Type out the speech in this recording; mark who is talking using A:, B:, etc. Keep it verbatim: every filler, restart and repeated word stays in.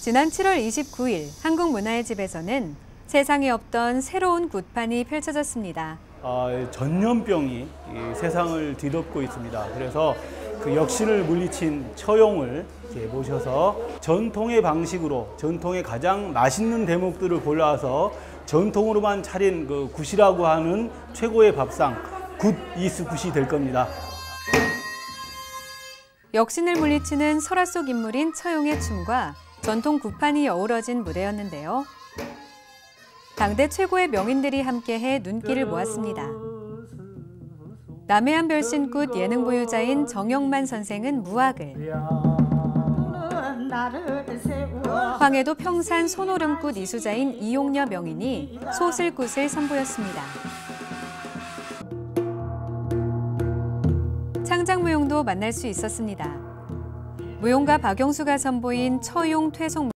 A: 지난 칠월 이십구일 한국문화의 집에서는 세상에 없던 새로운 굿판이 펼쳐졌습니다.
B: 아, 전염병이 이 세상을 뒤덮고 있습니다. 그래서 그 역신을 물리친 처용을 이렇게 모셔서 전통의 방식으로 전통의 가장 맛있는 대목들을 골라서 전통으로만 차린 그 굿이라고 하는 최고의 밥상 굿 이스 굿이 될 겁니다.
A: 역신을 물리치는 설화 속 인물인 처용의 춤과 전통 굿판이 어우러진 무대였는데요. 당대 최고의 명인들이 함께해 눈길을 모았습니다. 남해안 별신굿 예능 보유자인 정영만 선생은 무학을, 황해도 평산 손오름굿 이수자인 이용녀 명인이 소슬굿을 선보였습니다. 창작무용도 만날 수 있었습니다. 무용가 박영수가 선보인 처용 퇴속